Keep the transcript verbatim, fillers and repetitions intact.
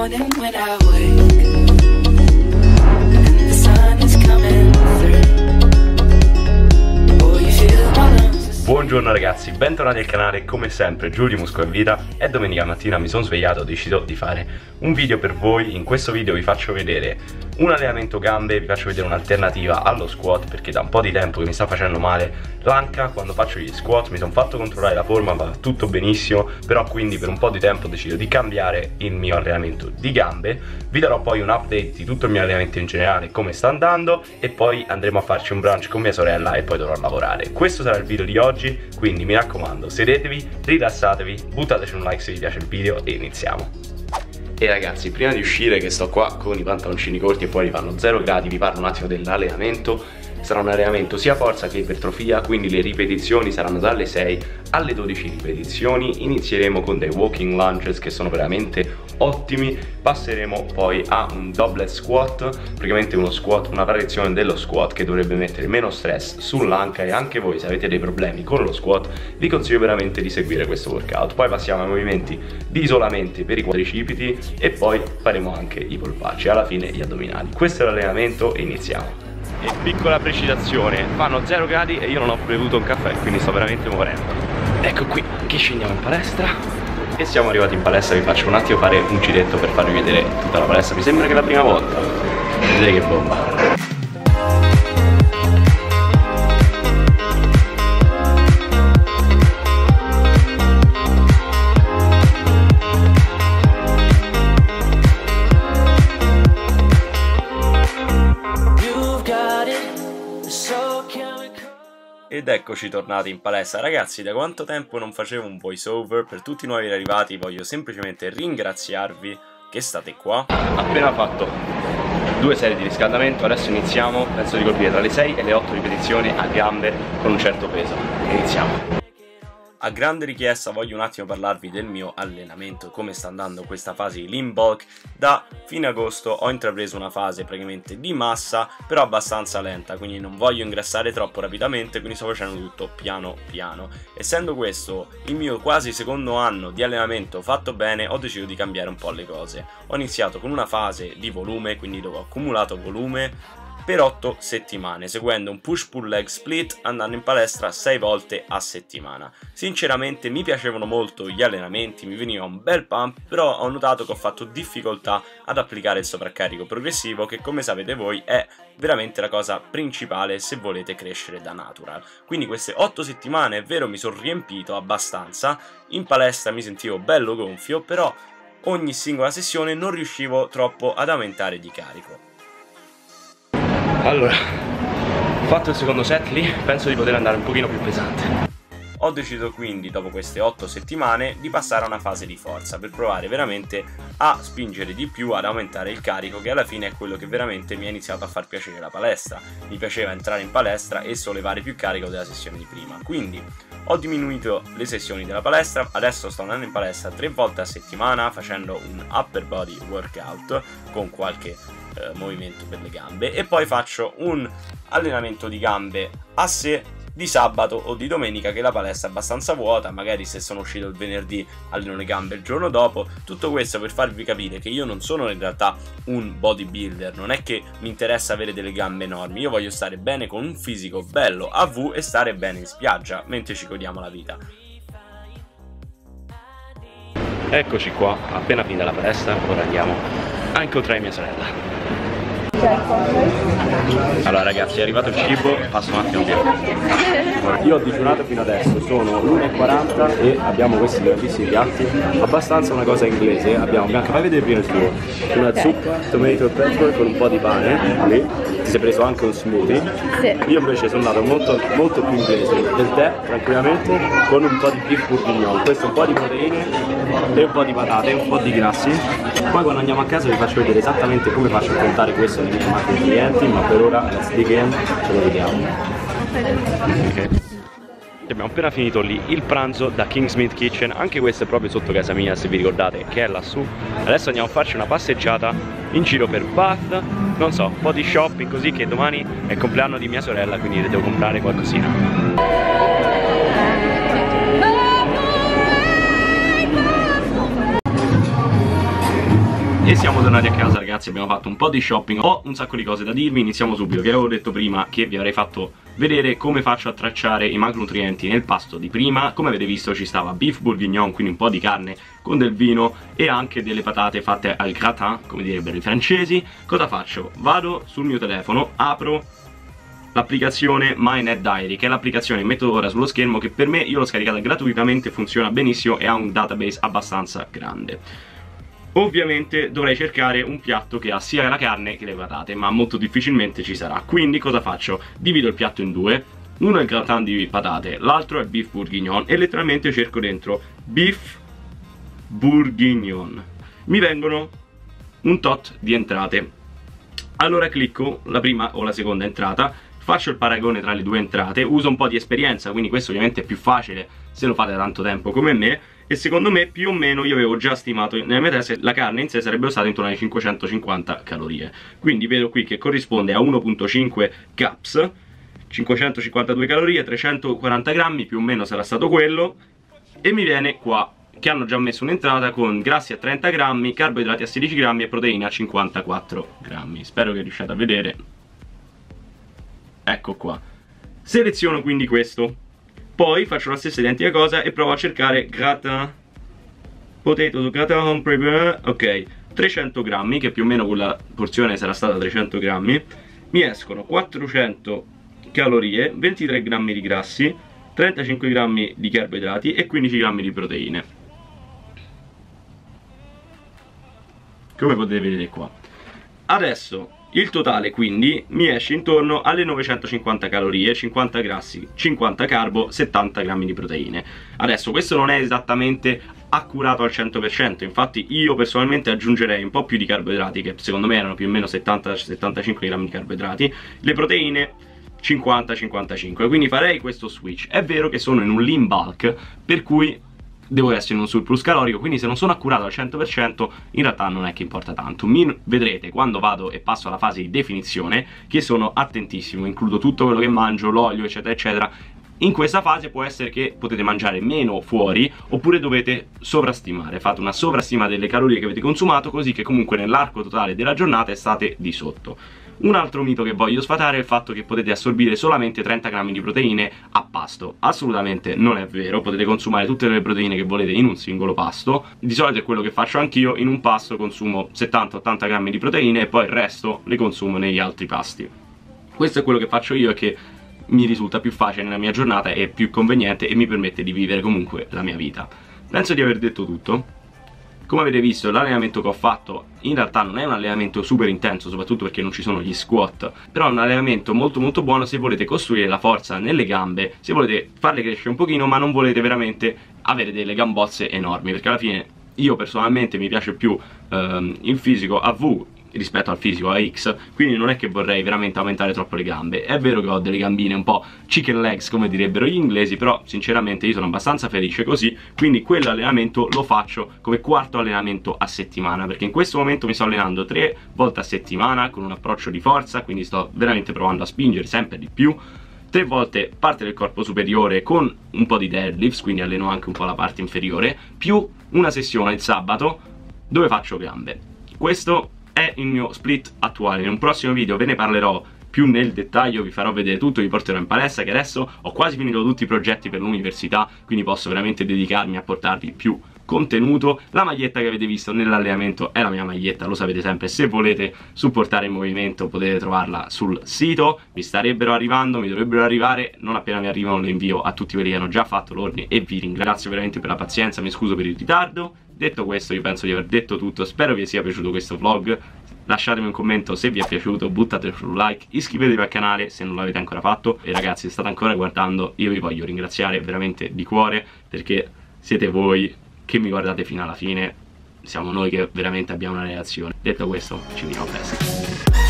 morning when I wake and the sun is coming through. Oh, you feel my lungs. Buongiorno ragazzi, bentornati al canale. Come sempre Giulio Musco in Vita. E domenica mattina mi sono svegliato e ho deciso di fare un video per voi. In questo video vi faccio vedere un allenamento gambe, vi faccio vedere un'alternativa allo squat, perché da un po' di tempo che mi sta facendo male l'anca quando faccio gli squat. Mi sono fatto controllare la forma, va tutto benissimo, però quindi per un po' di tempo ho deciso di cambiare il mio allenamento di gambe. Vi darò poi un update di tutto il mio allenamento in generale, come sta andando, e poi andremo a farci un brunch con mia sorella e poi dovrò lavorare. Questo sarà il video di oggi, quindi mi raccomando, sedetevi, rilassatevi, buttateci un like se vi piace il video e iniziamo. E ragazzi, prima di uscire, che sto qua con i pantaloncini corti e fuori fanno zero gradi, vi parlo un attimo dell'allenamento. Sarà un allenamento sia forza che ipertrofia, quindi le ripetizioni saranno dalle sei alle dodici ripetizioni. Inizieremo con dei walking lunges che sono veramente ottimi, passeremo poi a un doublet squat, praticamente uno squat, una variazione dello squat che dovrebbe mettere meno stress sull'anca, e anche voi, se avete dei problemi con lo squat, vi consiglio veramente di seguire questo workout. Poi passiamo ai movimenti di isolamento per i quadricipiti e poi faremo anche i polpacci, alla fine gli addominali. Questo è l'allenamento e iniziamo. E piccola precisazione, fanno zero gradi e io non ho bevuto un caffè, quindi sto veramente morendo. Ecco qui che scendiamo in palestra e siamo arrivati in palestra. Vi faccio un attimo fare un giretto per farvi vedere tutta la palestra. Mi sembra che è la prima volta. Vedete che bomba. Ed eccoci tornati in palestra. Ragazzi, da quanto tempo non facevo un voice over? Per tutti i nuovi arrivati voglio semplicemente ringraziarvi che state qua. Appena fatto due serie di riscaldamento, adesso iniziamo, penso di colpire tra le sei e le otto ripetizioni a gambe con un certo peso. Iniziamo. A grande richiesta voglio un attimo parlarvi del mio allenamento, come sta andando questa fase di lean bulk. Da fine agosto ho intrapreso una fase praticamente di massa, però abbastanza lenta, quindi non voglio ingrassare troppo rapidamente, quindi sto facendo tutto piano piano. Essendo questo il mio quasi secondo anno di allenamento fatto bene, ho deciso di cambiare un po' le cose. Ho iniziato con una fase di volume, quindi dove ho accumulato volume per otto settimane, seguendo un push-pull leg split, andando in palestra sei volte a settimana. Sinceramente mi piacevano molto gli allenamenti, mi veniva un bel pump, però ho notato che ho fatto difficoltà ad applicare il sovraccarico progressivo, che come sapete voi è veramente la cosa principale se volete crescere da natural. Quindi queste otto settimane, è vero, mi sono riempito abbastanza, in palestra mi sentivo bello gonfio, però ogni singola sessione non riuscivo troppo ad aumentare di carico. Allora, fatto il secondo set lì, penso di poter andare un pochino più pesante. Ho deciso quindi, dopo queste otto settimane, di passare a una fase di forza per provare veramente a spingere di più, ad aumentare il carico, che alla fine è quello che veramente mi ha iniziato a far piacere la palestra. Mi piaceva entrare in palestra e sollevare più carico della sessione di prima, quindi ho diminuito le sessioni della palestra. Adesso sto andando in palestra tre volte a settimana facendo un upper body workout con qualche eh, movimento per le gambe, e poi faccio un allenamento di gambe a sé di sabato o di domenica, che la palestra è abbastanza vuota. Magari se sono uscito il venerdì alleno le gambe il giorno dopo. Tutto questo per farvi capire che io non sono in realtà un bodybuilder, non è che mi interessa avere delle gambe enormi, io voglio stare bene con un fisico bello a V e stare bene in spiaggia mentre ci godiamo la vita. Eccoci qua, appena finita la palestra, ora andiamo a incontrare mia sorella. Allora ragazzi, è arrivato il cibo, passo un attimo via. Io ho digiunato fino adesso, sono l'una e quaranta e abbiamo questi grandissimi piatti, abbastanza una cosa inglese. Abbiamo, Bianca, fai vedere prima il tuo, una zuppa, tomato e pepper con un po' di pane, lì. Ti sei preso anche un smoothie. Sì. Io invece sono andato molto, molto più inglese, del tè tranquillamente con un po' di beef bourguignon, questo un po' di proteine e un po' di patate, un po' di grassi. Poi quando andiamo a casa vi faccio vedere esattamente come faccio a contare questo nei miei macro clienti, ma per ora let's dig in, ce lo vediamo. Okay. Abbiamo appena finito lì il pranzo da Kingsmead Kitchen, anche questo è proprio sotto casa mia, se vi ricordate, che è lassù. Adesso andiamo a farci una passeggiata in giro per Bath, non so, un po' di shopping, così che domani è il compleanno di mia sorella, quindi le devo comprare qualcosina. E siamo tornati a casa ragazzi, abbiamo fatto un po' di shopping. Ho un sacco di cose da dirvi, iniziamo subito. Che avevo detto prima che vi avrei fatto vedere come faccio a tracciare i macronutrienti nel pasto di prima. Come avete visto ci stava beef bourguignon, quindi un po' di carne con del vino e anche delle patate fatte al gratin, come direbbero i francesi. Cosa faccio? Vado sul mio telefono, apro l'applicazione MyNet Diary, che è l'applicazione che metto ora sullo schermo, che per me, io l'ho scaricata gratuitamente, funziona benissimo e ha un database abbastanza grande. Ovviamente dovrei cercare un piatto che ha sia la carne che le patate, ma molto difficilmente ci sarà. Quindi cosa faccio? Divido il piatto in due. Uno è il gratin di patate, l'altro è il beef bourguignon e letteralmente cerco dentro beef bourguignon. Mi vengono un tot di entrate. Allora clicco la prima o la seconda entrata, faccio il paragone tra le due entrate, uso un po' di esperienza, quindi questo ovviamente è più facile se lo fate da tanto tempo come me. E secondo me più o meno io avevo già stimato nella mia testa che la carne in sé sarebbe stata intorno ai cinquecentocinquanta calorie. Quindi vedo qui che corrisponde a uno virgola cinque caps, cinquecentocinquantadue calorie, trecentoquaranta grammi, più o meno sarà stato quello. E mi viene qua che hanno già messo un'entrata con grassi a trenta grammi, carboidrati a sedici grammi e proteine a cinquantaquattro grammi. Spero che riusciate a vedere. Ecco qua. Seleziono quindi questo. Poi faccio la stessa identica cosa e provo a cercare gratin potato gratin home prepare. Ok, trecento grammi, che più o meno quella porzione sarà stata trecento grammi. Mi escono quattrocento calorie, ventitré grammi di grassi, trentacinque grammi di carboidrati e quindici grammi di proteine. Come potete vedere qua. Adesso il totale quindi mi esce intorno alle novecentocinquanta calorie, cinquanta grassi, cinquanta carbo, settanta grammi di proteine. Adesso questo non è esattamente accurato al cento per cento, infatti io personalmente aggiungerei un po' più di carboidrati, che secondo me erano più o meno settanta settantacinque grammi di carboidrati, le proteine cinquanta cinquantacinque, quindi farei questo switch. È vero che sono in un lean bulk, per cui devo essere in un surplus calorico, quindi se non sono accurato al cento per cento in realtà non è che importa tanto. Mi vedrete quando vado e passo alla fase di definizione che sono attentissimo, includo tutto quello che mangio, l'olio eccetera eccetera. In questa fase può essere che potete mangiare meno fuori oppure dovete sovrastimare, fate una sovrastima delle calorie che avete consumato, così che comunque nell'arco totale della giornata state di sotto. Un altro mito che voglio sfatare è il fatto che potete assorbire solamente trenta grammi di proteine a pasto. Assolutamente non è vero, potete consumare tutte le proteine che volete in un singolo pasto. Di solito è quello che faccio anch'io, in un pasto consumo settanta ottanta grammi di proteine e poi il resto le consumo negli altri pasti. Questo è quello che faccio io e che mi risulta più facile nella mia giornata, è più conveniente e mi permette di vivere comunque la mia vita. Penso di aver detto tutto. Come avete visto, l'allenamento che ho fatto in realtà non è un allenamento super intenso, soprattutto perché non ci sono gli squat, però è un allenamento molto molto buono se volete costruire la forza nelle gambe, se volete farle crescere un pochino ma non volete veramente avere delle gambozze enormi, perché alla fine io personalmente mi piace più ehm, il fisico a V rispetto al fisico a X, quindi non è che vorrei veramente aumentare troppo le gambe. È vero che ho delle gambine un po' chicken legs come direbbero gli inglesi, però sinceramente io sono abbastanza felice così, quindi quell'allenamento lo faccio come quarto allenamento a settimana, perché in questo momento mi sto allenando tre volte a settimana con un approccio di forza, quindi sto veramente provando a spingere sempre di più, tre volte parte del corpo superiore con un po' di deadlifts, quindi alleno anche un po' la parte inferiore, più una sessione il sabato dove faccio gambe. Questo è il mio split attuale. In un prossimo video ve ne parlerò più nel dettaglio, vi farò vedere tutto, vi porterò in palestra, che adesso ho quasi finito tutti i progetti per l'università, quindi posso veramente dedicarmi a portarvi più contenuto. La maglietta che avete visto nell'allenamento è la mia maglietta, lo sapete sempre. Se volete supportare il movimento potete trovarla sul sito, mi starebbero arrivando, mi dovrebbero arrivare, non appena mi arrivano le invio a tutti quelli che hanno già fatto l'ordine e vi ringrazio veramente per la pazienza, mi scuso per il ritardo. Detto questo, io penso di aver detto tutto, spero vi sia piaciuto questo vlog, lasciatemi un commento se vi è piaciuto, buttate un like, iscrivetevi al canale se non l'avete ancora fatto e ragazzi, se state ancora guardando io vi voglio ringraziare veramente di cuore, perché siete voi che mi guardate fino alla fine, siamo noi che veramente abbiamo una reazione. Detto questo, ci vediamo presto.